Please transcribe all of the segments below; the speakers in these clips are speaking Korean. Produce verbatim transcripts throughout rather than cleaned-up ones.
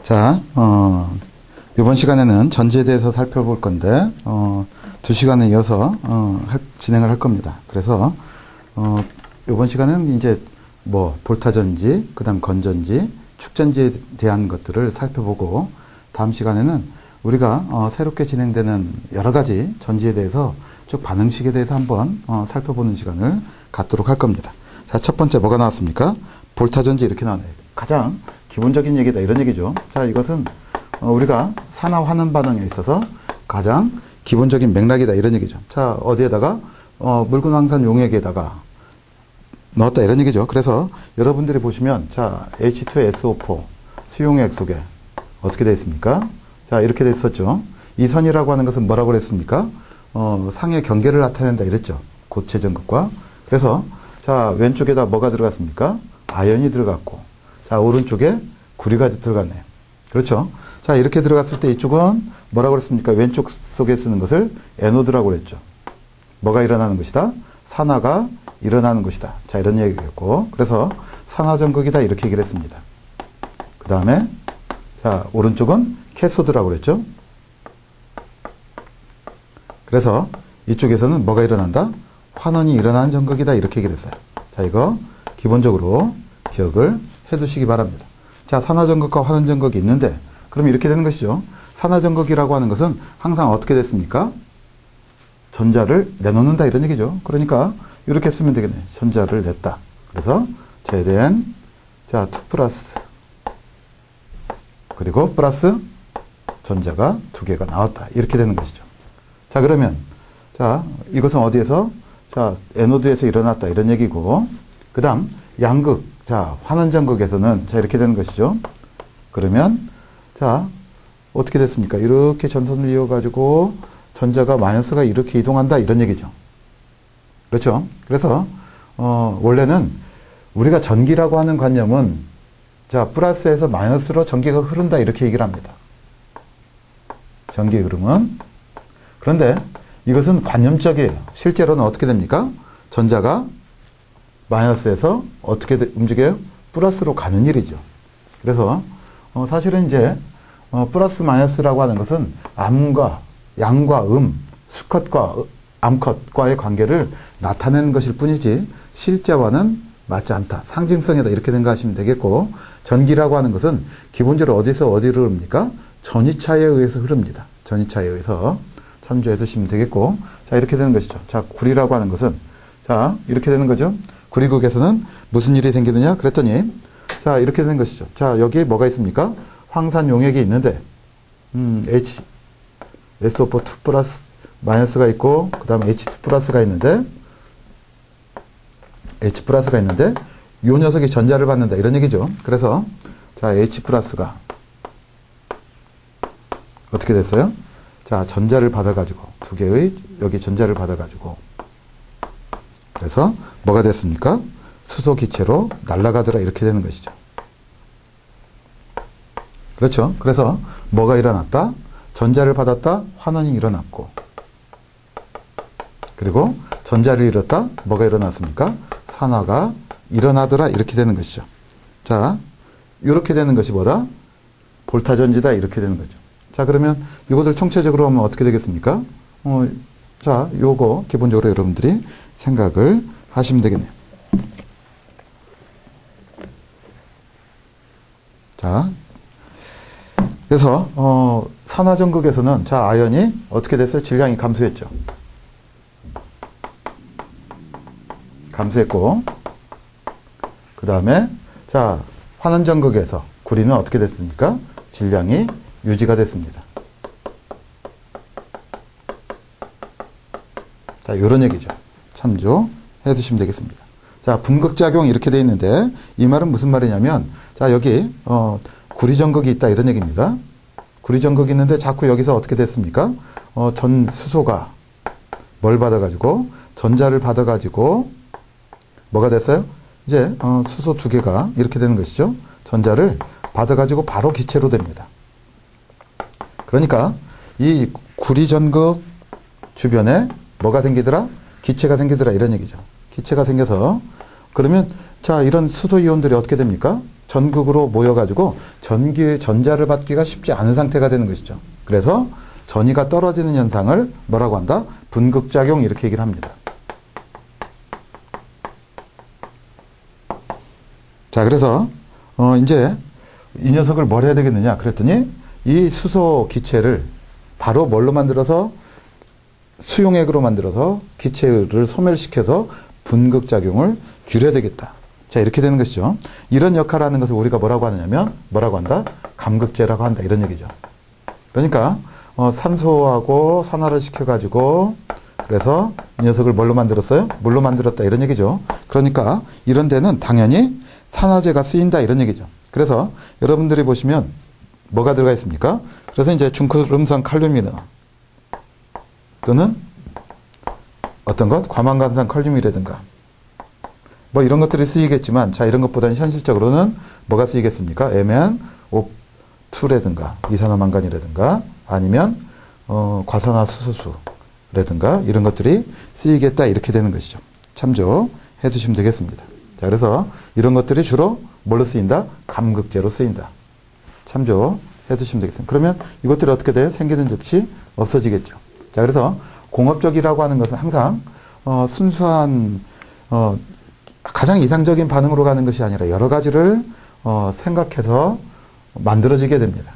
자, 어, 이번 시간에는 전지에 대해서 살펴볼 건데, 어, 두 시간에 이어서, 어, 할, 진행을 할 겁니다. 그래서, 어, 이번 시간은 이제 뭐, 볼타전지, 그 다음 건전지, 축전지에 대한 것들을 살펴보고, 다음 시간에는 우리가, 어, 새롭게 진행되는 여러 가지 전지에 대해서 쭉 반응식에 대해서 한번, 어, 살펴보는 시간을 갖도록 할 겁니다. 자, 첫 번째 뭐가 나왔습니까? 볼타전지 이렇게 나왔네요. 가장 기본적인 얘기다 이런 얘기죠. 자, 이것은 어, 우리가 산화 환원 반응에 있어서 가장 기본적인 맥락이다 이런 얘기죠. 자, 어디에다가 어, 묽은 황산 용액에다가 넣었다 이런 얘기죠. 그래서 여러분들이 보시면 자, 에이치 투 에스 오 사 수용액 속에 어떻게 되어 있습니까? 자, 이렇게 되어 있었죠. 이 선이라고 하는 것은 뭐라고 그랬습니까? 어, 상의 경계를 나타낸다 이랬죠. 고체 전극과. 그래서 자, 왼쪽에다 뭐가 들어갔습니까? 아연이 들어갔고, 자, 오른쪽에 구리가 들어갔네요. 그렇죠? 자, 이렇게 들어갔을 때 이쪽은 뭐라고 그랬습니까? 왼쪽 속에 쓰는 것을 에노드라고 그랬죠. 뭐가 일어나는 것이다? 산화가 일어나는 것이다. 자, 이런 얘기겠고, 그래서 산화전극이다 이렇게 얘기를 했습니다. 그 다음에 자, 오른쪽은 캐소드라고 그랬죠. 그래서 이쪽에서는 뭐가 일어난다? 환원이 일어나는 전극이다 이렇게 얘기를 했어요. 자, 이거 기본적으로 기억을 해 두시기 바랍니다. 자, 산화전극과 환원전극이 있는데 그럼 이렇게 되는 것이죠. 산화전극이라고 하는 것은 항상 어떻게 됐습니까? 전자를 내놓는다 이런 얘기죠. 그러니까 이렇게 쓰면 되겠네. 전자를 냈다. 그래서 제된 자, 투 플러스 그리고 플러스 전자가 두 개가 나왔다. 이렇게 되는 것이죠. 자, 그러면 자, 이것은 어디에서? 자, 에노드에서 일어났다 이런 얘기고, 그 다음 양극, 자, 환원전극에서는 자, 이렇게 되는 것이죠. 그러면 자, 어떻게 됐습니까? 이렇게 전선을 이어가지고 전자가 마이너스가 이렇게 이동한다 이런 얘기죠. 그렇죠? 그래서 어, 원래는 우리가 전기라고 하는 관념은 자, 플러스에서 마이너스로 전기가 흐른다 이렇게 얘기를 합니다. 전기 흐름은. 그런데 이것은 관념적이에요. 실제로는 어떻게 됩니까? 전자가 마이너스에서 어떻게 움직여요? 플러스로 가는 일이죠. 그래서 어, 사실은 이제 어, 플러스 마이너스라고 하는 것은 암과 양과 음, 수컷과 암컷과의 관계를 나타내는 것일 뿐이지 실제와는 맞지 않다. 상징성이다 이렇게 생각하시면 되겠고, 전기라고 하는 것은 기본적으로 어디서 어디로 흐릅니까? 전위차에 의해서 흐릅니다. 전위차에 의해서 참조해 두시면 되겠고, 자, 이렇게 되는 것이죠. 자, 구리라고 하는 것은 자, 이렇게 되는 거죠. 구리극에서는 무슨 일이 생기느냐? 그랬더니 자, 이렇게 되는 것이죠. 자, 여기에 뭐가 있습니까? 황산 용액이 있는데 음, H 에스 오 사 투 플러스 마이너스가 있고, 그 다음에 에이치 투 플러스가 있는데 H 플러스가 있는데 이 녀석이 전자를 받는다 이런 얘기죠. 그래서 자, H 플러스가 어떻게 됐어요? 자, 전자를 받아가지고 두 개의 여기 전자를 받아가지고 그래서 뭐가 됐습니까? 수소 기체로 날아가더라 이렇게 되는 것이죠. 그렇죠? 그래서 뭐가 일어났다? 전자를 받았다? 환원이 일어났고, 그리고 전자를 잃었다? 뭐가 일어났습니까? 산화가 일어나더라 이렇게 되는 것이죠. 자, 이렇게 되는 것이 뭐다? 볼타전지다 이렇게 되는 거죠. 자, 그러면 이것을 총체적으로 하면 어떻게 되겠습니까? 어, 자, 요거 기본적으로 여러분들이 생각을 하시면 되겠네요. 자, 그래서 어, 산화전극에서는 자, 아연이 어떻게 됐어요? 질량이 감소했죠. 감소했고, 그 다음에 자, 환원전극에서 구리는 어떻게 됐습니까? 질량이 유지가 됐습니다. 자, 이런 얘기죠. 참조해 두시면 되겠습니다. 자, 분극작용 이렇게 되어 있는데 이 말은 무슨 말이냐면 자, 여기 어, 구리전극이 있다 이런 얘기입니다. 구리전극이 있는데 자꾸 여기서 어떻게 됐습니까? 어, 전 수소가 뭘 받아가지고 전자를 받아가지고 뭐가 됐어요? 이제 어, 수소 두 개가 이렇게 되는 것이죠. 전자를 받아가지고 바로 기체로 됩니다. 그러니까 이 구리전극 주변에 뭐가 생기더라? 기체가 생기더라 이런 얘기죠. 기체가 생겨서 그러면 자, 이런 수소 이온들이 어떻게 됩니까? 전극으로 모여가지고 전기, 전자를 받기가 쉽지 않은 상태가 되는 것이죠. 그래서 전위가 떨어지는 현상을 뭐라고 한다? 분극작용 이렇게 얘기를 합니다. 자, 그래서 어 이제 이 녀석을 뭘 해야 되겠느냐 그랬더니 이 수소 기체를 바로 뭘로 만들어서 수용액으로 만들어서 기체를 소멸시켜서 분극작용을 줄여야 되겠다. 자, 이렇게 되는 것이죠. 이런 역할을 하는 것을 우리가 뭐라고 하느냐면 뭐라고 한다? 감극제라고 한다. 이런 얘기죠. 그러니까 어, 산소하고 산화를 시켜가지고 그래서 이 녀석을 뭘로 만들었어요? 물로 만들었다. 이런 얘기죠. 그러니까 이런 데는 당연히 산화제가 쓰인다. 이런 얘기죠. 그래서 여러분들이 보시면 뭐가 들어가 있습니까? 그래서 이제 중크름산 칼륨이나 또는 어떤 것? 과망간산 칼륨이라든가 뭐 이런 것들이 쓰이겠지만 자, 이런 것보다는 현실적으로는 뭐가 쓰이겠습니까? 엠엔오이라든가 이산화망간이라든가 아니면 어, 과산화수소수라든가 이런 것들이 쓰이겠다. 이렇게 되는 것이죠. 참조해 두시면 되겠습니다. 자, 그래서 이런 것들이 주로 뭘로 쓰인다? 감극제로 쓰인다. 참조해 두시면 되겠습니다. 그러면 이것들이 어떻게 돼요? 생기는 즉시 없어지겠죠. 자, 그래서 공업적이라고 하는 것은 항상 어, 순수한 어, 가장 이상적인 반응으로 가는 것이 아니라 여러 가지를 어, 생각해서 만들어지게 됩니다.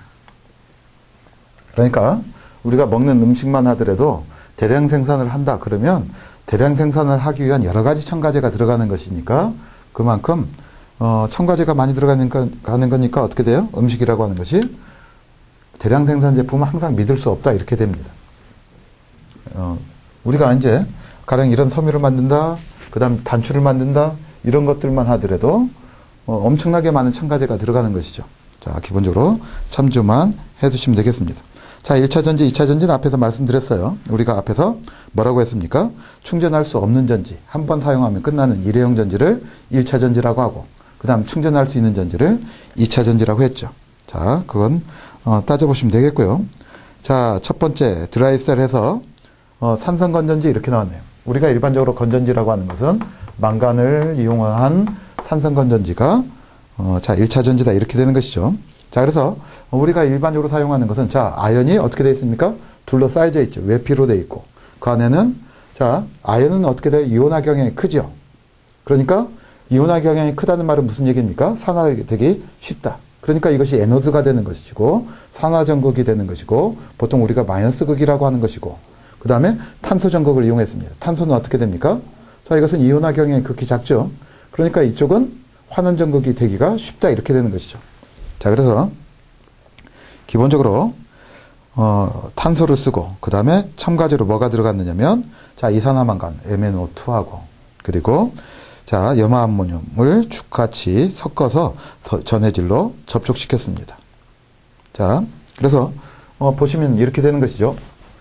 그러니까 우리가 먹는 음식만 하더라도 대량 생산을 한다 그러면 대량 생산을 하기 위한 여러 가지 첨가제가 들어가는 것이니까 그만큼 어, 첨가제가 많이 들어가는 거, 가는 거니까 어떻게 돼요? 음식이라고 하는 것이 대량 생산 제품은 항상 믿을 수 없다. 이렇게 됩니다. 어, 우리가 이제 가령 이런 섬유를 만든다, 그 다음 단추를 만든다, 이런 것들만 하더라도 어, 엄청나게 많은 첨가제가 들어가는 것이죠. 자, 기본적으로 참조만 해두시면 되겠습니다. 자, 일 차 전지, 이 차 전지는 앞에서 말씀드렸어요. 우리가 앞에서 뭐라고 했습니까? 충전할 수 없는 전지, 한 번 사용하면 끝나는 일회용 전지를 일 차 전지라고 하고, 그 다음 충전할 수 있는 전지를 이 차 전지라고 했죠. 자, 그건 어, 따져보시면 되겠고요. 자, 첫 번째 드라이셀 해서 어, 산성 건전지 이렇게 나왔네요. 우리가 일반적으로 건전지라고 하는 것은 망간을 이용한 산성 건전지가 어, 자, 일 차 전지다. 이렇게 되는 것이죠. 자, 그래서 우리가 일반적으로 사용하는 것은 자, 아연이 어떻게 되어 있습니까? 둘러싸여져 있죠. 외피로 되어 있고. 그 안에는 자, 아연은 어떻게 돼요? 이온화 경향이 크죠. 그러니까 이온화 경향이 크다는 말은 무슨 얘기입니까? 산화되기 쉽다. 그러니까 이것이 에노드가 되는 것이고 산화 전극이 되는 것이고 보통 우리가 마이너스 극이라고 하는 것이고 그 다음에 탄소 전극을 이용했습니다. 탄소는 어떻게 됩니까? 자, 이것은 이온화 경향이 극히 작죠. 그러니까 이쪽은 환원 전극이 되기가 쉽다. 이렇게 되는 것이죠. 자, 그래서 기본적으로 어, 탄소를 쓰고 그 다음에 첨가제로 뭐가 들어갔느냐면 자, 이산화망간 엠엔오이하고 그리고 자, 염화암모늄을 죽같이 섞어서 전해질로 접촉시켰습니다. 자, 그래서 어, 보시면 이렇게 되는 것이죠.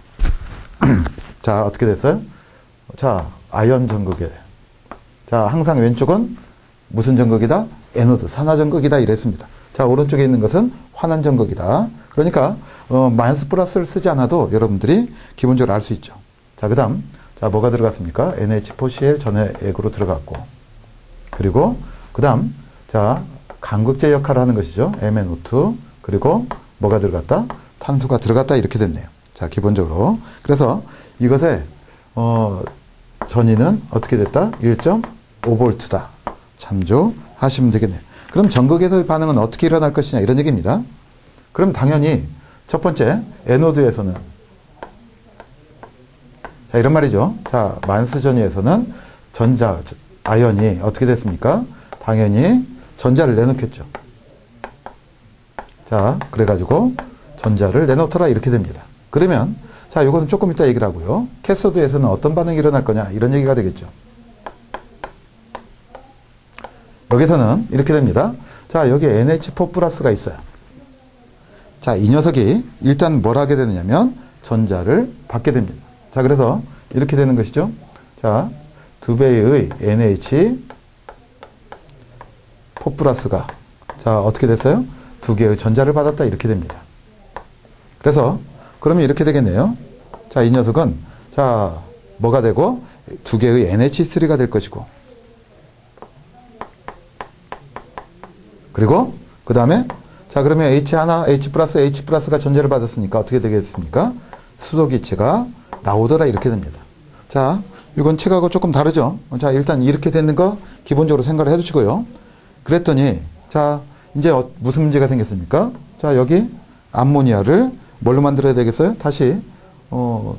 자, 어떻게 됐어요? 자, 아연 전극에 자, 항상 왼쪽은 무슨 전극이다? 에노드, 산화 전극이다. 이랬습니다. 자, 오른쪽에 있는 것은 환원 전극이다. 그러니까 어, 마이너스 플러스를 쓰지 않아도 여러분들이 기본적으로 알 수 있죠. 자, 그 다음 자, 뭐가 들어갔습니까? 엔에이치포씨엘 전해액으로 들어갔고 그리고 그 다음 자, 감극제 역할을 하는 것이죠. 엠엔오이 그리고 뭐가 들어갔다? 탄소가 들어갔다. 이렇게 됐네요. 자, 기본적으로 그래서 이것의 어, 전위는 어떻게 됐다? 일 점 오 볼트다. 참조하시면 되겠네요. 그럼 전극에서의 반응은 어떻게 일어날 것이냐 이런 얘기입니다. 그럼 당연히 첫 번째 에노드에서는 자, 이런 말이죠. 자, 마이너스 전위에서는 전자 아연이 어떻게 됐습니까? 당연히 전자를 내놓겠죠. 자, 그래가지고 전자를 내놓더라. 이렇게 됩니다. 그러면 자, 이것은 조금 이따 얘기를 하고요. 캐소드에서는 어떤 반응이 일어날 거냐 이런 얘기가 되겠죠. 여기서는 이렇게 됩니다. 자, 여기 엔에이치포 플러스가 있어요. 자, 이 녀석이 일단 뭘 하게 되느냐면 전자를 받게 됩니다. 자, 그래서 이렇게 되는 것이죠. 자, 두 배의 엔에이치포 플러스가 자, 어떻게 됐어요? 두 개의 전자를 받았다. 이렇게 됩니다. 그래서 그러면 이렇게 되겠네요. 자, 이 녀석은 자, 뭐가 되고 두 개의 엔에이치 쓰리가 될 것이고 그리고 그 다음에 자 그러면 H 하나, H 플러스, H 플러스가 전제를 받았으니까 어떻게 되겠습니까? 수소기체가 나오더라 이렇게 됩니다. 자 이건 책하고 조금 다르죠. 자 일단 이렇게 되는 거 기본적으로 생각을 해두시고요. 그랬더니 자 이제 어, 무슨 문제가 생겼습니까? 자 여기 암모니아를 뭘로 만들어야 되겠어요? 다시 어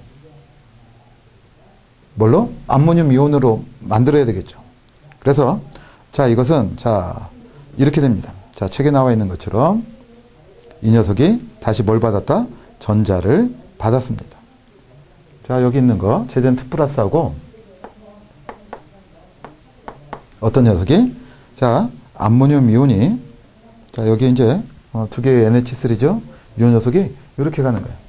뭘로? 암모늄 이온으로 만들어야 되겠죠. 그래서 자 이것은 자 이렇게 됩니다. 자 책에 나와 있는 것처럼 이 녀석이 다시 뭘 받았다? 전자를 받았습니다. 자 여기 있는 거 제덴 투 플러스하고 어떤 녀석이 자 암모늄 이온이 자 여기 이제 어, 두 개의 엔에이치 쓰리죠. 이 녀석이 이렇게 가는 거예요.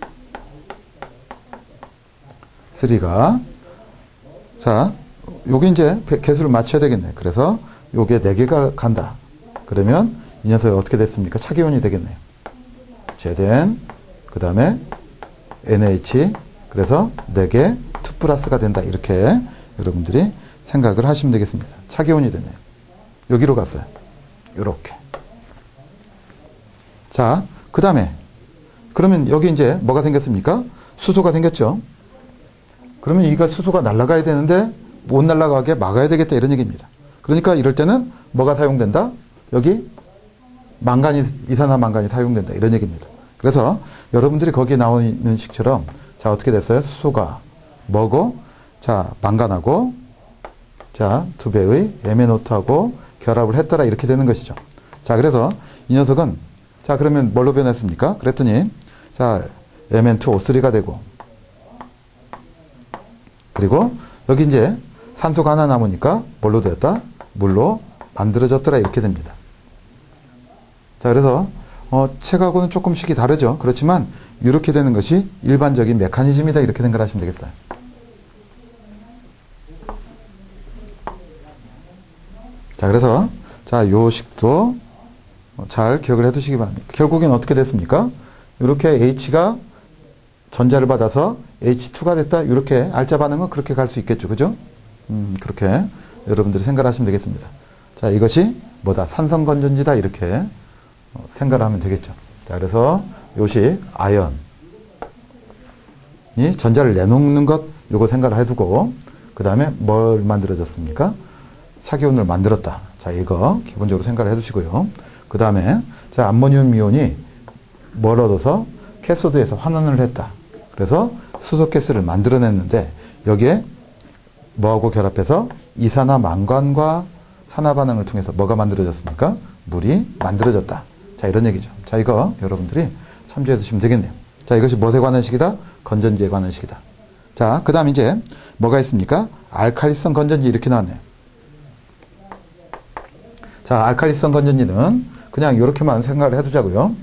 쓰리가 자 여기 이제 개수를 맞춰야 되겠네. 그래서 요게 네 개가 간다. 그러면 이 녀석이 어떻게 됐습니까? 차기온이 되겠네요. 제덴 그 다음에 엔에이치 그래서 네 개 투 플러스가 된다. 이렇게 여러분들이 생각을 하시면 되겠습니다. 차기온이 됐네요. 여기로 갔어요. 요렇게. 자, 그 다음에 그러면 여기 이제 뭐가 생겼습니까? 수소가 생겼죠. 그러면 이가 수소가 날아가야 되는데 못 날아가게 막아야 되겠다 이런 얘기입니다. 그러니까 이럴 때는 뭐가 사용된다? 여기 망간이 이산화망간이 사용된다 이런 얘기입니다. 그래서 여러분들이 거기에 나오는 식처럼 자 어떻게 됐어요? 수소가 뭐고 자 망간하고 자 두 배의 엠엔오투하고 결합을 했더라 이렇게 되는 것이죠. 자 그래서 이 녀석은 자 그러면 뭘로 변했습니까? 그랬더니 자 엠엔투 오 쓰리가 되고 그리고 여기 이제 산소가 하나 남으니까 뭘로 되었다? 물로 만들어졌더라 이렇게 됩니다. 자 그래서 어, 책하고는 조금씩이 다르죠. 그렇지만 이렇게 되는 것이 일반적인 메커니즘이다 이렇게 생각하시면 되겠어요. 자 그래서 자 요 식도 잘 기억을 해 두시기 바랍니다. 결국엔 어떻게 됐습니까? 이렇게 H가 전자를 받아서 에이치 투가 됐다. 이렇게 알짜 반응은 그렇게 갈 수 있겠죠. 그죠? 음, 그렇게 여러분들이 생각하시면 되겠습니다. 자, 이것이 뭐다? 산성 건전지다. 이렇게 생각을 하면 되겠죠. 자, 그래서 요식 아연이 전자를 내놓는 것 요거 생각을 해두고 그 다음에 뭘 만들어졌습니까? 차기온을 만들었다. 자, 이거 기본적으로 생각을 해두시고요. 그 다음에 자, 암모늄 이온이 뭘 얻어서 캐소드에서 환원을 했다. 그래서 수소가스를 만들어냈는데 여기에 뭐하고 결합해서 이산화망간과 산화반응을 통해서 뭐가 만들어졌습니까? 물이 만들어졌다. 자 이런 얘기죠. 자 이거 여러분들이 참조해 두시면 되겠네요. 자 이것이 무엇에 관한 식이다? 건전지에 관한 식이다. 자 그 다음 이제 뭐가 있습니까? 알칼리성 건전지 이렇게 나왔네요. 자 알칼리성 건전지는 그냥 이렇게만 생각을 해두자고요.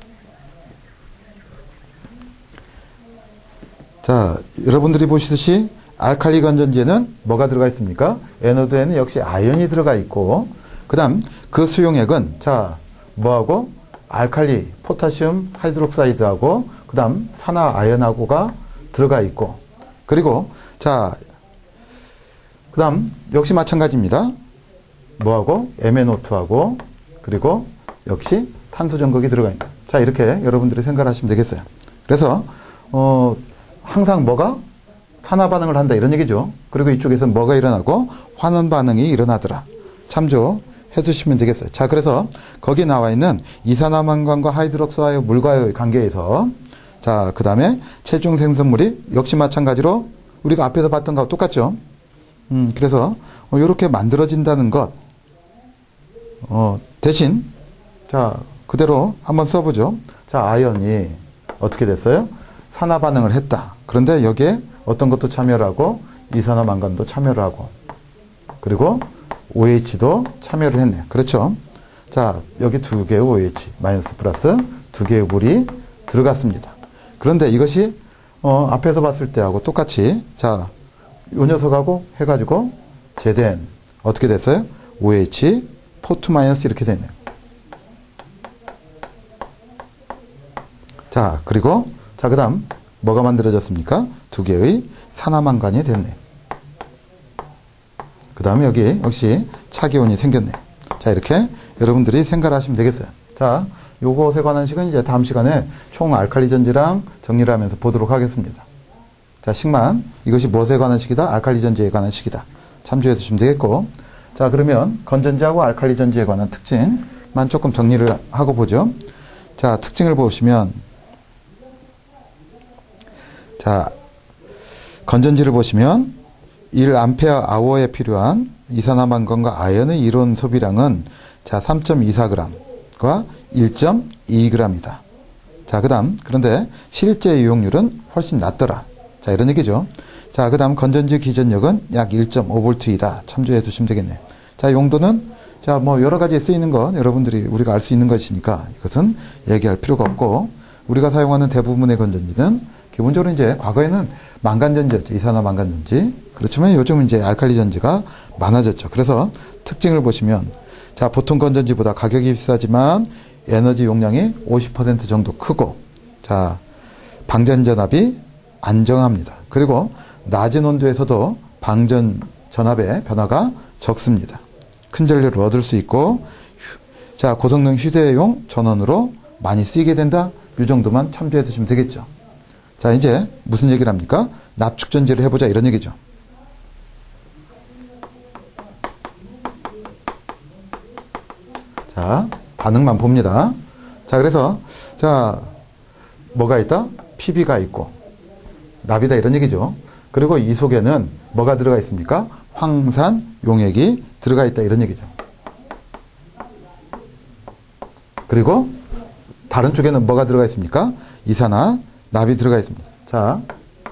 자, 여러분들이 보시듯이 알칼리 건전지에는 뭐가 들어가 있습니까? 에노드에는 역시 아연이 들어가 있고 그 다음 그 수용액은 자 뭐하고 알칼리 포타슘 하이드록사이드하고 그 다음 산화 아연하고가 들어가 있고 그리고 자 그 다음 역시 마찬가지입니다. 뭐하고 엠엔오투하고 그리고 역시 탄소 전극이 들어가 있다. 자 이렇게 여러분들이 생각하시면 되겠어요. 그래서 어 항상 뭐가 산화 반응을 한다 이런 얘기죠. 그리고 이쪽에서는 뭐가 일어나고 환원 반응이 일어나더라. 참조해 주시면 되겠어요. 자 그래서 거기 나와 있는 이산화망간과 하이드록사의 물과의 관계에서 자 그 다음에 최종 생성물이 역시 마찬가지로 우리가 앞에서 봤던 거하고 똑같죠. 음 그래서 어, 이렇게 만들어진다는 것 어, 대신 자 그대로 한번 써보죠. 자 아연이 어떻게 됐어요? 산화 반응을 했다. 그런데 여기에 어떤 것도 참여를 하고 이산화망간도 참여를 하고 그리고 오에이치도 참여를 했네요. 그렇죠? 자 여기 두 개의 오에이치 마이너스 플러스 두 개의 물이 들어갔습니다. 그런데 이것이 어, 앞에서 봤을 때하고 똑같이 자 요 녀석하고 해가지고 제덴 어떻게 됐어요? 오에이치 사 투 마이너스 이렇게 됐네요. 자 그리고 자, 그 다음, 뭐가 만들어졌습니까? 두 개의 산화망간이 됐네요. 그 다음에 여기 역시 차기온이 생겼네요. 자, 이렇게 여러분들이 생각을 하시면 되겠어요. 자, 요것에 관한 식은 이제 다음 시간에 총 알칼리 전지랑 정리를 하면서 보도록 하겠습니다. 자, 식만. 이것이 무엇에 관한 식이다? 알칼리 전지에 관한 식이다. 참조해 두시면 되겠고. 자, 그러면 건전지하고 알칼리 전지에 관한 특징만 조금 정리를 하고 보죠. 자, 특징을 보시면, 자, 건전지를 보시면 일 암페어 아워에 필요한 이산화탄과 아연의 이론 소비량은 자, 삼 점 이사 그램과 일 점 이 그램이다. 자, 그 다음, 그런데 실제 이용률은 훨씬 낮더라. 자, 이런 얘기죠. 자, 그 다음 건전지 기전력은 약 일 점 오 볼트이다. 참조해 두시면 되겠네요. 자, 용도는 자, 뭐 여러 가지 쓰이는 건 여러분들이 우리가 알 수 있는 것이니까 이것은 얘기할 필요가 없고, 우리가 사용하는 대부분의 건전지는 기본적으로 이제 과거에는 망간전지였죠. 이산화 망간전지. 그렇지만 요즘은 이제 알칼리 전지가 많아졌죠. 그래서 특징을 보시면, 자, 보통 건전지보다 가격이 비싸지만 에너지 용량이 오십 퍼센트 정도 크고, 자, 방전 전압이 안정합니다. 그리고 낮은 온도에서도 방전 전압의 변화가 적습니다. 큰 전류를 얻을 수 있고, 자, 고성능 휴대용 전원으로 많이 쓰이게 된다. 이 정도만 참조해 두시면 되겠죠. 자, 이제 무슨 얘기를 합니까? 납축전지를 해보자, 이런 얘기죠. 자, 반응만 봅니다. 자, 그래서 자, 뭐가 있다? 피비가 있고 납이다, 이런 얘기죠. 그리고 이 속에는 뭐가 들어가 있습니까? 황산 용액이 들어가 있다, 이런 얘기죠. 그리고 다른 쪽에는 뭐가 들어가 있습니까? 이산화 납이 들어가 있습니다. 자,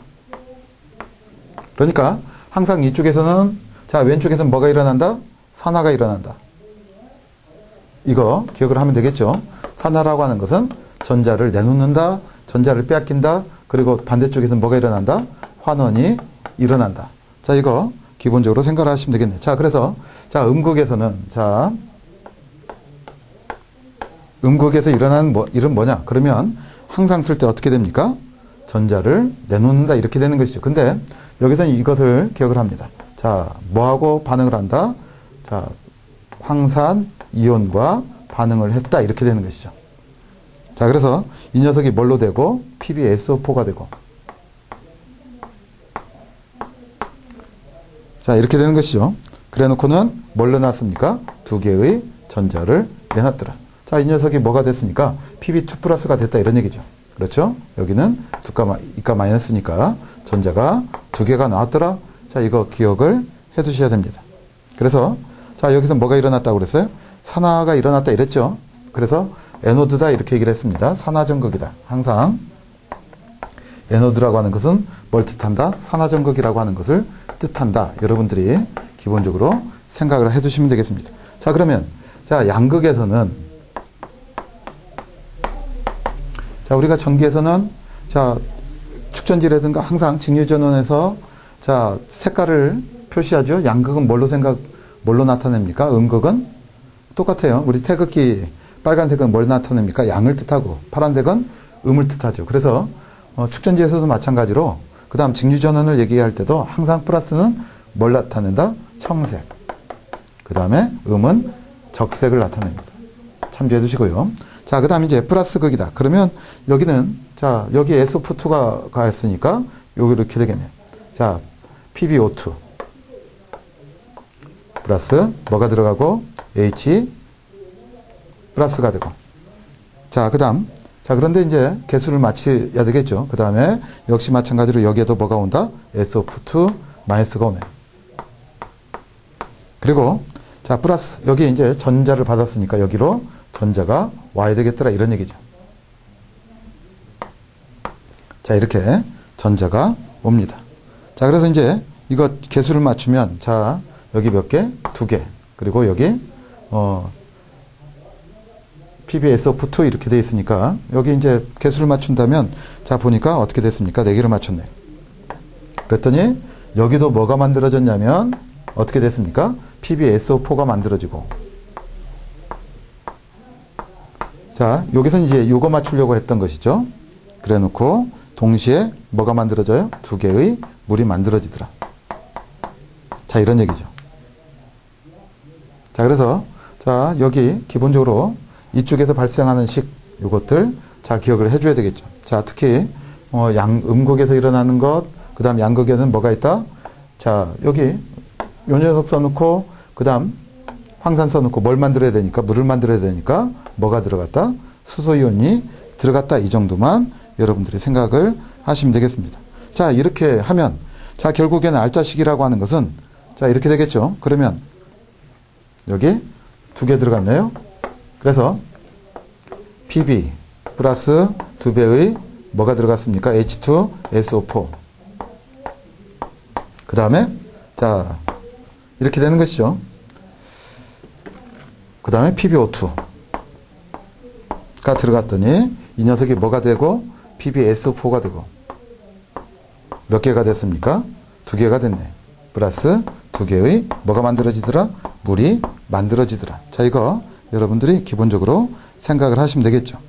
그러니까 항상 이쪽에서는, 자, 왼쪽에서는 뭐가 일어난다? 산화가 일어난다. 이거 기억을 하면 되겠죠. 산화라고 하는 것은 전자를 내놓는다, 전자를 빼앗긴다. 그리고 반대쪽에서는 뭐가 일어난다? 환원이 일어난다. 자, 이거 기본적으로 생각을 하시면 되겠네요. 자, 그래서 자, 음극에서는, 자, 음극에서 일어나는 뭐, 일은 뭐냐? 그러면 항상 쓸 때 어떻게 됩니까? 전자를 내놓는다, 이렇게 되는 것이죠. 근데 여기서는 이것을 기억을 합니다. 자, 뭐하고 반응을 한다? 자, 황산 이온과 반응을 했다, 이렇게 되는 것이죠. 자, 그래서 이 녀석이 뭘로 되고 피비에스오포가 되고, 자, 이렇게 되는 것이죠. 그래 놓고는 뭘 넣어놨습니까? 두 개의 전자를 내놨더라. 자, 이 녀석이 뭐가 됐으니까 피비 투 플러스가 됐다, 이런 얘기죠. 그렇죠? 여기는 두가, 이가 마이너스니까 전자가 두 개가 나왔더라. 자, 이거 기억을 해 두셔야 됩니다. 그래서 자, 여기서 뭐가 일어났다고 그랬어요? 산화가 일어났다, 이랬죠. 그래서 에노드다, 이렇게 얘기를 했습니다. 산화전극이다. 항상 에노드라고 하는 것은 뭘 뜻한다? 산화전극이라고 하는 것을 뜻한다. 여러분들이 기본적으로 생각을 해 두시면 되겠습니다. 자, 그러면 자, 양극에서는, 자, 우리가 전기에서는 자, 축전지라든가 항상 직류전원에서 자, 색깔을 표시하죠. 양극은 뭘로 생각 뭘로 나타냅니까? 음극은 똑같아요. 우리 태극기 빨간색은 뭘 나타냅니까? 양을 뜻하고, 파란색은 음을 뜻하죠. 그래서 어, 축전지에서도 마찬가지로 그 다음 직류전원을 얘기할 때도 항상 플러스는 뭘 나타낸다? 청색. 그 다음에 음은 적색을 나타냅니다. 참조해 두시고요. 자, 그 다음 이제 플러스 극이다. 그러면 여기는, 자, 여기 에스오포 투가 가했으니까 여기 이렇게 되겠네요. 자, 피비오투 플러스 뭐가 들어가고 H 플러스가 되고, 자, 그 다음, 자, 그런데 이제 개수를 맞춰야 되겠죠. 그 다음에 역시 마찬가지로 여기에도 뭐가 온다? 에스오포 투 마이너스가 오네. 그리고 자, 플러스, 여기 이제 전자를 받았으니까 여기로 전자가 와야 되겠더라, 이런 얘기죠. 자, 이렇게 전자가 옵니다. 자, 그래서 이제 이거 개수를 맞추면, 자, 여기 몇 개? 두 개. 그리고 여기, 어, 피비에스오포 투 이렇게 되어 있으니까, 여기 이제 개수를 맞춘다면, 자, 보니까 어떻게 됐습니까? 네 개를 맞췄네. 그랬더니, 여기도 뭐가 만들어졌냐면, 어떻게 됐습니까? 피비에스오 포가 만들어지고. 자, 여기서 이제 요거 맞추려고 했던 것이죠. 그래 놓고, 동시에 뭐가 만들어져요? 두 개의 물이 만들어지더라. 자, 이런 얘기죠. 자, 그래서, 자, 자, 여기 기본적으로 이쪽에서 발생하는 식 요것들 잘 기억을 해줘야 되겠죠. 자, 특히 어, 양 음극에서 일어나는 것, 그 다음 양극에는 뭐가 있다? 자, 여기 요 녀석 써놓고 그 다음 황산 써놓고 뭘 만들어야 되니까, 물을 만들어야 되니까 뭐가 들어갔다? 수소이온이 들어갔다. 이 정도만 여러분들이 생각을 하시면 되겠습니다. 자, 이렇게 하면 자, 결국에는 알짜식이라고 하는 것은 자, 이렇게 되겠죠. 그러면 여기 두 개 들어갔네요. 그래서 피비 플러스 두 배의 뭐가 들어갔습니까? 에이치 투 에스 오 포. 그 다음에 자, 이렇게 되는 것이죠. 그 다음에 피비 오 투가 들어갔더니 이 녀석이 뭐가 되고 피비 에스 오 포가 되고 몇 개가 됐습니까? 두 개가 됐네. 플러스 두 개의 뭐가 만들어지더라? 물이 만들어지더라. 자, 이거 여러분들이 기본적으로 생각을 하시면 되겠죠.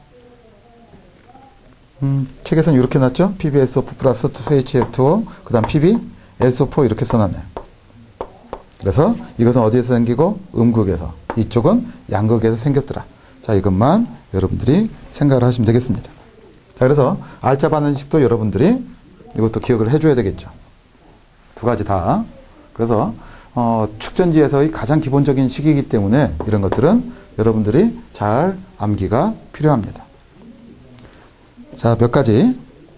음, 책에서는 이렇게 놨죠? 피비 에스 오 포 플러스 투 에이치 에프 투 오 그 다음 피비 에스 오 포 이렇게 써놨네요. 그래서 이것은 어디에서 생기고? 음극에서. 이쪽은 양극에서 생겼더라. 자, 이것만 여러분들이 생각을 하시면 되겠습니다. 자, 그래서 알짜 반응식도 여러분들이 이것도 기억을 해줘야 되겠죠. 두 가지 다. 그래서 어, 축전지에서의 가장 기본적인 식이기 때문에 이런 것들은 여러분들이 잘 암기가 필요합니다. 자, 몇 가지.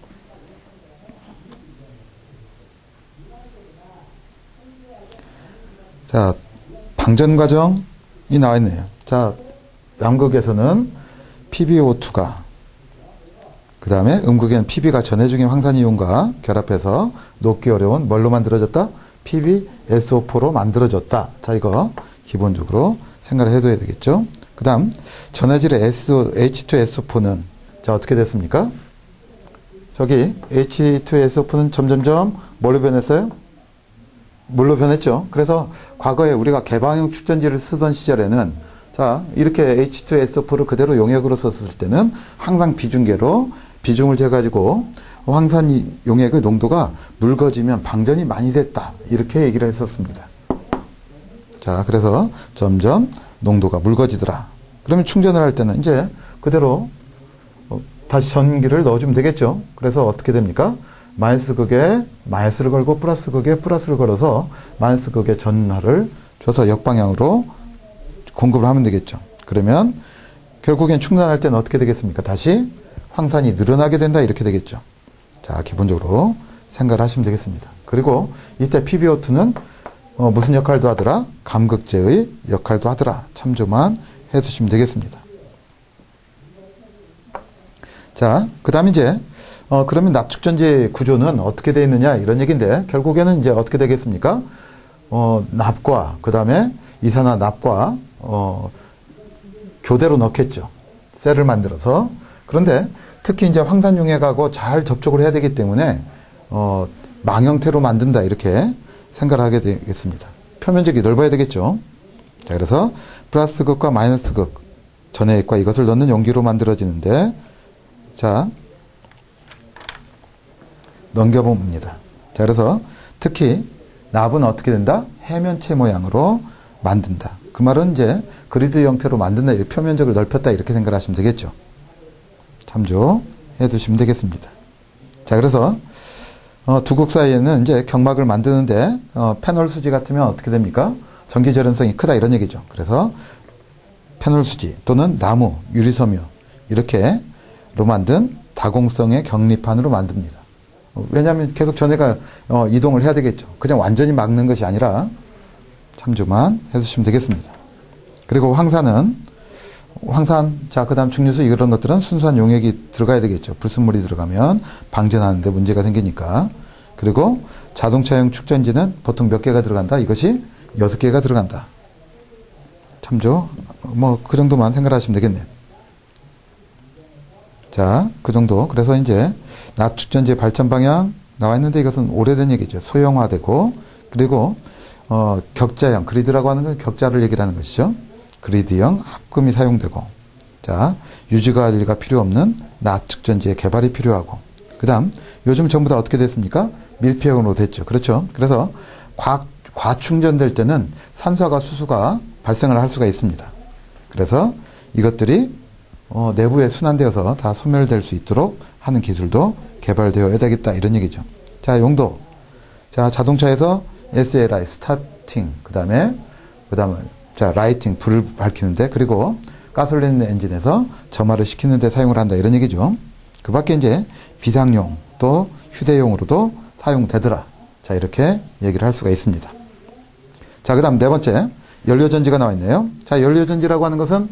자, 방전 과정이 나와 있네요. 자, 양극에서는 피비 오 투가 그 다음에 음극에는 피비가 전해 중인 황산이온과 결합해서 녹기 어려운 뭘로 만들어졌다? 피비 에스 오 포로 만들어졌다. 자, 이거 기본적으로 생각을 해둬야 되겠죠. 그 다음 전해질의 에이치 투 에스 오 포는 자, 어떻게 됐습니까? 저기 에이치 투 에스 오 포는 점점점 뭘로 변했어요? 물로 변했죠. 그래서 과거에 우리가 개방형 축전지를 쓰던 시절에는 자, 이렇게 에이치 투 에스 오 포를 그대로 용액으로 썼을 때는 항상 비중계로 비중을 재가지고 황산 용액의 농도가 묽어지면 방전이 많이 됐다. 이렇게 얘기를 했었습니다. 자, 그래서 점점 농도가 묽어지더라. 그러면 충전을 할 때는 이제 그대로 다시 전기를 넣어주면 되겠죠. 그래서 어떻게 됩니까? 마이너스 극에 마이너스를 걸고 플러스 극에 플러스를 걸어서 마이너스 극에 전하를 줘서 역방향으로 공급을 하면 되겠죠. 그러면 결국엔 충전할 때는 어떻게 되겠습니까? 다시 황산이 늘어나게 된다. 이렇게 되겠죠. 자, 기본적으로 생각을 하시면 되겠습니다. 그리고 이때 피비 오 투는 어, 무슨 역할도 하더라? 감극제의 역할도 하더라. 참조만 해두시면 되겠습니다. 자, 그 다음 이제 어, 그러면 납축전지 구조는 어떻게 되어 있느냐 이런 얘기인데 결국에는 이제 어떻게 되겠습니까? 어, 납과 그 다음에 이산화 납과 어, 교대로 넣겠죠. 셀을 만들어서. 그런데 특히 이제 황산용액하고 잘 접촉을 해야 되기 때문에 어, 망형태로 만든다 이렇게 생각을 하게 되겠습니다. 표면적이 넓어야 되겠죠. 자, 그래서 플러스 극과 마이너스 극 전해액과 이것을 넣는 용기로 만들어지는데 자, 넘겨봅니다. 자, 그래서 특히 납은 어떻게 된다? 해면체 모양으로 만든다. 그 말은 이제 그리드 형태로 만든다. 표면적을 넓혔다. 이렇게 생각하시면 되겠죠. 참조해 두시면 되겠습니다. 자, 그래서 어, 두 극 사이에는 이제 경막을 만드는데 어, 페놀 수지 같으면 어떻게 됩니까? 전기 절연성이 크다 이런 얘기죠. 그래서 페놀 수지 또는 나무, 유리섬유 이렇게로 만든 다공성의 격리판으로 만듭니다. 왜냐하면 계속 전해가 어, 이동을 해야 되겠죠. 그냥 완전히 막는 것이 아니라 참조만 해주시면 되겠습니다. 그리고 황산은 황산, 자, 그 다음 중류수 이런 것들은 순수한 용액이 들어가야 되겠죠. 불순물이 들어가면 방전하는데 문제가 생기니까. 그리고 자동차용 축전지는 보통 몇 개가 들어간다? 이것이 여섯 개가 들어간다. 참조, 뭐, 그 정도만 생각하시면 되겠네요. 자, 그 정도. 그래서 이제 납축전지의 발전 방향 나와 있는데 이것은 오래된 얘기죠. 소형화되고, 그리고, 어, 격자형, 그리드라고 하는 건 격자를 얘기를 하는 것이죠. 그리드형 합금이 사용되고, 자, 유지관리가 필요 없는 납축전지의 개발이 필요하고, 그 다음, 요즘 전부 다 어떻게 됐습니까? 밀폐형으로 됐죠. 그렇죠. 그래서 과, 과충전될 때는 산소가 수소가 발생을 할 수가 있습니다. 그래서 이것들이 어, 내부에 순환되어서 다 소멸될 수 있도록 하는 기술도 개발되어야 되겠다 이런 얘기죠. 자, 용도. 자, 자동차에서 에스엘아이, 스타팅, 그 다음에 그 다음에 자, 라이팅, 불을 밝히는데, 그리고 가솔린 엔진에서 점화를 시키는데 사용을 한다 이런 얘기죠. 그 밖에 이제 비상용 또 휴대용으로도 사용되더라. 자, 이렇게 얘기를 할 수가 있습니다. 자, 그 다음 네 번째 연료전지가 나와 있네요. 자, 연료전지라고 하는 것은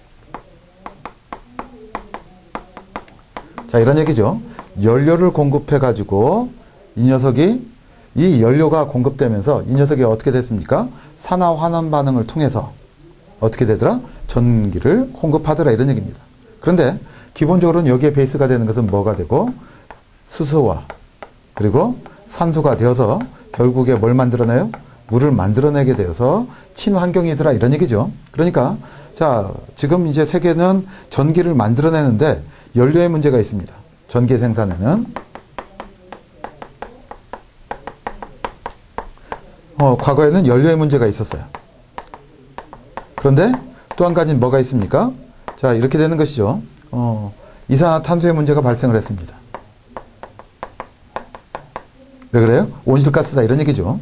자, 이런 얘기죠. 연료를 공급해 가지고 이 녀석이 이 연료가 공급되면서 이 녀석이 어떻게 됐습니까? 산화 환원 반응을 통해서 어떻게 되더라? 전기를 공급하더라 이런 얘기입니다. 그런데 기본적으로는 여기에 베이스가 되는 것은 뭐가 되고 수소와 그리고 산소가 되어서 결국에 뭘 만들어내요? 물을 만들어내게 되어서 친환경이더라 이런 얘기죠. 그러니까 자, 지금 이제 세계는 전기를 만들어내는데 연료에 문제가 있습니다. 전기 생산에는 어, 과거에는 연료에 문제가 있었어요. 그런데 또 한 가지는 뭐가 있습니까? 자, 이렇게 되는 것이죠. 어, 이산화탄소의 문제가 발생을 했습니다. 왜 그래요? 온실가스다 이런 얘기죠.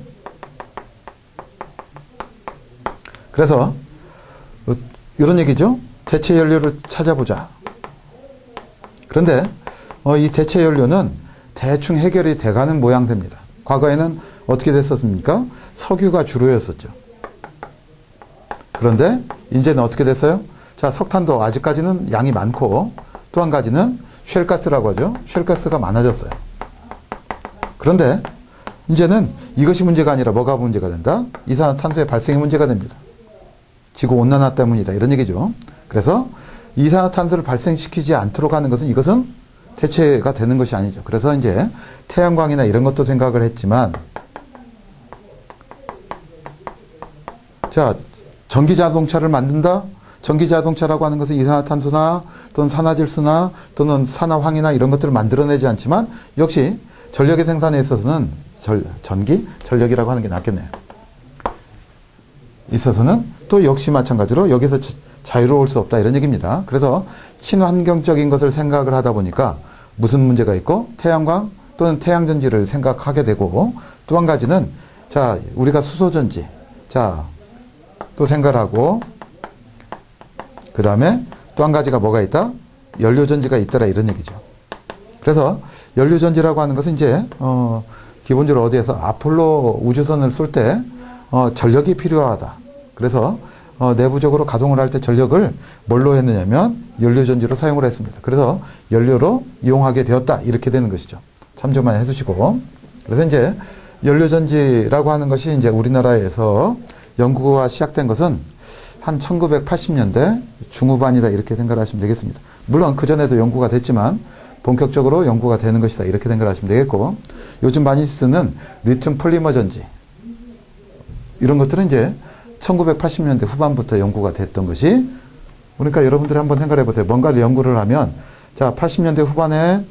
그래서 어, 이런 얘기죠. 대체 연료를 찾아보자. 그런데 어, 이 대체 연료는 대충 해결이 돼가는 모양새입니다. 과거에는 어떻게 됐었습니까? 석유가 주로였었죠. 그런데 이제는 어떻게 됐어요? 자, 석탄도 아직까지는 양이 많고 또 한 가지는 쉘가스라고 하죠. 쉘가스가 많아졌어요. 그런데 이제는 이것이 문제가 아니라 뭐가 문제가 된다? 이산화탄소의 발생이 문제가 됩니다. 지구온난화 때문이다 이런 얘기죠. 그래서 이산화탄소를 발생시키지 않도록 하는 것은 이것은 대체가 되는 것이 아니죠. 그래서 이제 태양광이나 이런 것도 생각을 했지만 자, 전기자동차를 만든다? 전기자동차라고 하는 것은 이산화탄소나 또는 산화질소나 또는 산화황이나 이런 것들을 만들어내지 않지만 역시 전력의 생산에 있어서는 절, 전기? 전력이라고 하는 게 낫겠네요. 있어서는 또 역시 마찬가지로 여기서 자유로울 수 없다 이런 얘기입니다. 그래서 친환경적인 것을 생각을 하다 보니까 무슨 문제가 있고 태양광 또는 태양전지를 생각하게 되고 또 한 가지는 자, 우리가 수소전지 자, 또 생각을 하고 그 다음에 또 한 가지가 뭐가 있다? 연료전지가 있더라 이런 얘기죠. 그래서 연료전지라고 하는 것은 이제 어, 기본적으로 어디에서 아폴로 우주선을 쏠 때 어, 전력이 필요하다. 그래서 어, 내부적으로 가동을 할 때 전력을 뭘로 했느냐면 연료전지로 사용을 했습니다. 그래서 연료로 이용하게 되었다 이렇게 되는 것이죠. 참조만 해주시고 그래서 이제 연료전지라고 하는 것이 이제 우리나라에서 연구가 시작된 것은 한 천구백팔십 년대 중후반이다 이렇게 생각하시면 되겠습니다. 물론 그전에도 연구가 됐지만 본격적으로 연구가 되는 것이다 이렇게 생각하시면 되겠고 요즘 많이 쓰는 리튬 폴리머 전지 이런 것들은 이제 천구백팔십 년대 후반부터 연구가 됐던 것이 그러니까 여러분들이 한번 생각해 보세요. 뭔가를 연구를 하면 자 팔십 년대 후반에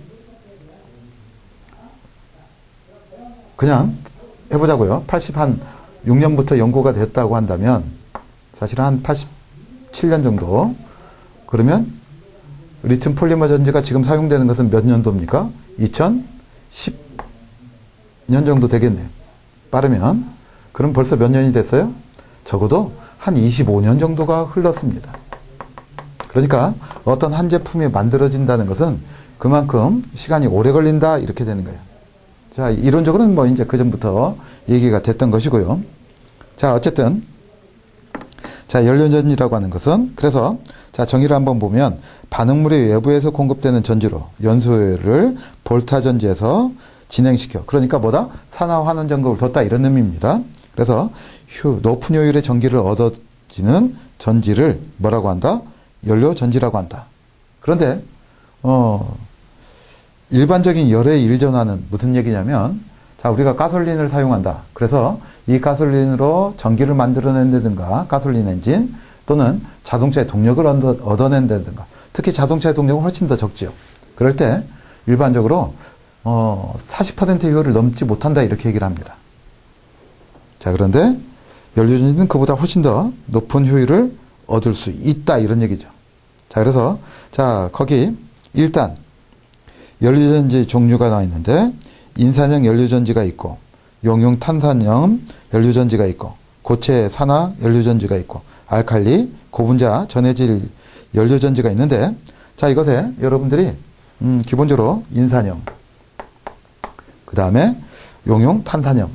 그냥 해보자고요. 팔십육 년부터 연구가 됐다고 한다면 사실 한 팔십칠 년 정도 그러면 리튬 폴리머 전지가 지금 사용되는 것은 몇 년도입니까? 이천십 년 정도 되겠네요. 빠르면 그럼 벌써 몇 년이 됐어요? 적어도 한 이십오 년 정도가 흘렀습니다. 그러니까 어떤 한 제품이 만들어진다는 것은 그만큼 시간이 오래 걸린다 이렇게 되는 거예요. 자, 이론적으로는 뭐 이제 그 전부터 얘기가 됐던 것이고요. 자, 어쨌든 자, 연료전지라고 하는 것은 그래서 자, 정의를 한번 보면 반응물이 외부에서 공급되는 전지로 연소를 볼타 전지에서 진행시켜. 그러니까 뭐다? 산화 환원 전극을 뒀다 이런 의미입니다. 그래서 효, 높은 효율의 전기를 얻어지는 전지를 뭐라고 한다? 연료 전지라고 한다. 그런데 어 일반적인 열의 일전화는 무슨 얘기냐면 자, 우리가 가솔린을 사용한다. 그래서 이 가솔린으로 전기를 만들어낸다든가 가솔린 엔진 또는 자동차의 동력을 얻어, 얻어낸다든가 특히 자동차의 동력은 훨씬 더 적지요. 그럴 때 일반적으로 어, 사십 퍼센트 효율을 넘지 못한다 이렇게 얘기를 합니다. 자, 그런데 연료전지는 그보다 훨씬 더 높은 효율을 얻을 수 있다 이런 얘기죠. 자, 그래서 자 거기 일단 연료전지 종류가 나와 있는데 인산형 연료전지가 있고 용융 탄산염 연료전지가 있고 고체 산화 연료전지가 있고 알칼리 고분자 전해질 연료전지가 있는데 자 이것에 여러분들이 음, 기본적으로 인산염 그 다음에 용융 탄산염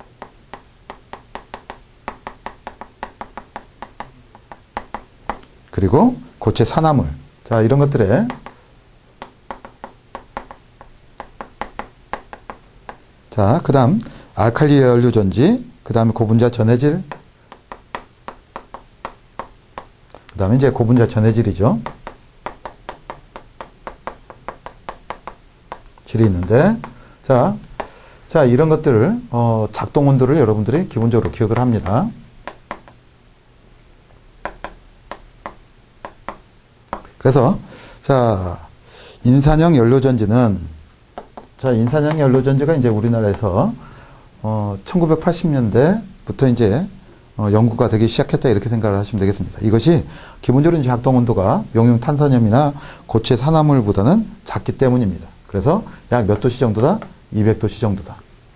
그리고 고체 산화물 자 이런 것들에 자 그 다음 알칼리 연료전지 그 다음에 고분자 전해질 그 다음에 이제 고분자 전해질이죠. 질이 있는데 자, 자 이런 것들을 어, 작동 온도를 여러분들이 기본적으로 기억을 합니다. 그래서 자 인산형 연료전지는 자 인산형 연료전지가 이제 우리나라에서 어, 천구백팔십 년대부터 이제 어, 연구가 되기 시작했다 이렇게 생각을 하시면 되겠습니다. 이것이 기본적으로 이제 작동 온도가 용융 탄산염이나 고체 산화물보다는 작기 때문입니다. 그래서 약 몇 도씨 정도다? 이백 도씨 정도다.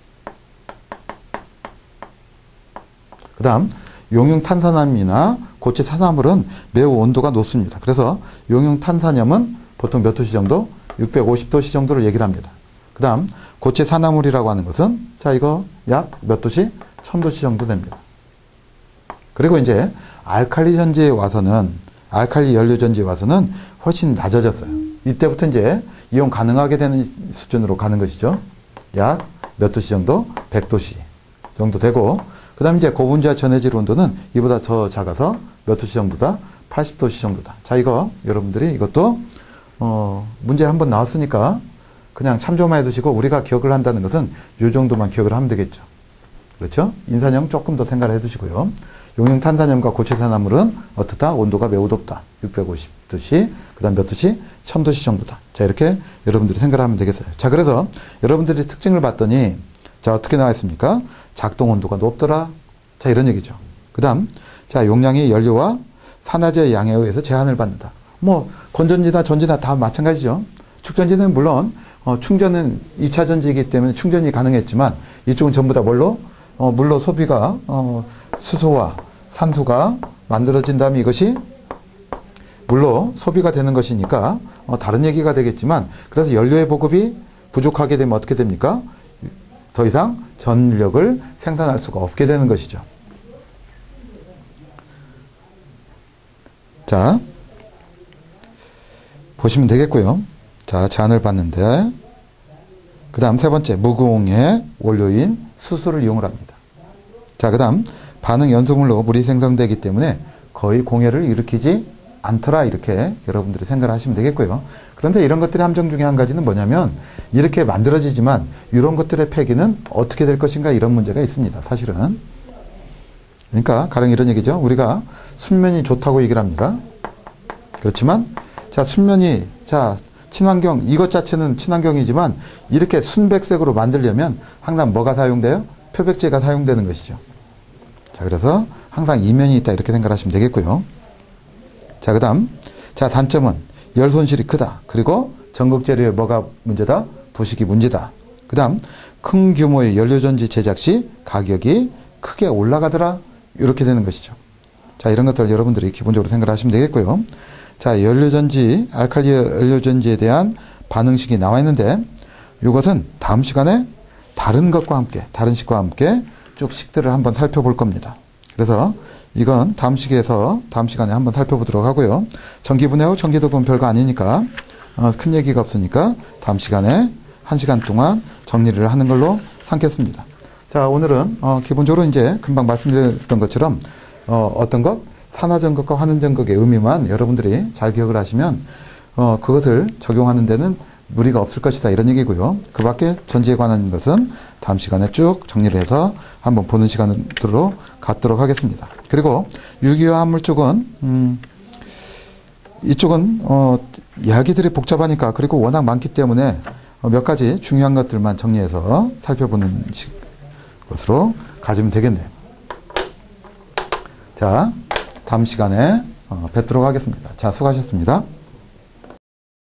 그 다음 용융 탄산염이나 고체 산화물은 매우 온도가 높습니다. 그래서 용융 탄산염은 보통 몇 도씨 정도? 육백오십 도씨 정도를 얘기를 합니다. 그 다음 고체 산화물이라고 하는 것은 자 이거 약 몇 도씨? 천 도씨 정도 됩니다. 그리고 이제 알칼리 전지에 와서는 알칼리 연료전지에 와서는 훨씬 낮아졌어요. 이때부터 이제 이용 가능하게 되는 수준으로 가는 것이죠. 약 몇 도씨 정도? 백 도씨 정도 되고 그 다음 이제 고분자 전해질 온도는 이보다 더 작아서 몇 도씨 정도다? 팔십 도씨 정도다. 자 이거 여러분들이 이것도 어 문제 한번 나왔으니까 그냥 참조만 해두시고 우리가 기억을 한다는 것은 이 정도만 기억을 하면 되겠죠. 그렇죠? 인산염 조금 더 생각을 해두시고요. 용융 탄산염과 고체 산화물은 어떻다? 온도가 매우 높다. 육백오십 도씨, 그 다음 몇 도씨? 천 도씨 정도다. 자, 이렇게 여러분들이 생각을 하면 되겠어요. 자, 그래서 여러분들이 특징을 봤더니, 자, 어떻게 나와 있습니까? 작동 온도가 높더라. 자, 이런 얘기죠. 그 다음, 자, 용량이 연료와 산화제 양에 의해서 제한을 받는다. 뭐, 건전지나 전지나 다 마찬가지죠. 축전지는 물론, 어, 충전은 이 차 전지이기 때문에 충전이 가능했지만, 이쪽은 전부 다 뭘로? 어, 물로 소비가, 어, 수소와 산소가 만들어진 다음에 이것이 물로 소비가 되는 것이니까 어, 다른 얘기가 되겠지만 그래서 연료의 보급이 부족하게 되면 어떻게 됩니까? 더 이상 전력을 생산할 수가 없게 되는 것이죠. 자 보시면 되겠고요. 자 제한을 받는데 그 다음 세 번째 무공해 원료인 수소를 이용을 합니다. 자 그 다음 반응 연소물로 물이 생성되기 때문에 거의 공해를 일으키지 않더라 이렇게 여러분들이 생각을 하시면 되겠고요. 그런데 이런 것들의 함정 중에 한 가지는 뭐냐면 이렇게 만들어지지만 이런 것들의 폐기는 어떻게 될 것인가 이런 문제가 있습니다. 사실은. 그러니까 가령 이런 얘기죠. 우리가 순면이 좋다고 얘기를 합니다. 그렇지만 자 순면이 자 친환경 이것 자체는 친환경이지만 이렇게 순백색으로 만들려면 항상 뭐가 사용돼요? 표백제가 사용되는 것이죠. 자, 그래서 항상 이면이 있다 이렇게 생각하시면 되겠고요. 자, 그 다음 자 단점은 열 손실이 크다. 그리고 전극 재료에 뭐가 문제다? 부식이 문제다. 그 다음 큰 규모의 연료전지 제작 시 가격이 크게 올라가더라. 이렇게 되는 것이죠. 자, 이런 것들 여러분들이 기본적으로 생각하시면 되겠고요. 자, 연료전지, 알칼리 연료전지에 대한 반응식이 나와 있는데 이것은 다음 시간에 다른 것과 함께, 다른 식과 함께 쭉 식들을 한번 살펴볼 겁니다. 그래서 이건 다음 시기에서 다음 시간에 한번 살펴보도록 하고요. 전기분해하고 전기도급은 별거 아니니까 어, 큰 얘기가 없으니까 다음 시간에 한 시간 동안 정리를 하는 걸로 삼겠습니다. 자, 오늘은 어, 기본적으로 이제 금방 말씀드렸던 것처럼 어, 어떤 것? 산화전극과 환원전극의 의미만 여러분들이 잘 기억을 하시면 어, 그것을 적용하는 데는 무리가 없을 것이다 이런 얘기고요. 그 밖에 전지에 관한 것은 다음 시간에 쭉 정리를 해서 한번 보는 시간으로 갖도록 하겠습니다. 그리고 유기화 합물 쪽은 음, 이쪽은 어, 이야기들이 복잡하니까 그리고 워낙 많기 때문에 어, 몇 가지 중요한 것들만 정리해서 살펴보는 것으로 가지면 되겠네요. 자, 다음 시간에 어, 뵙도록 하겠습니다. 자, 수고하셨습니다.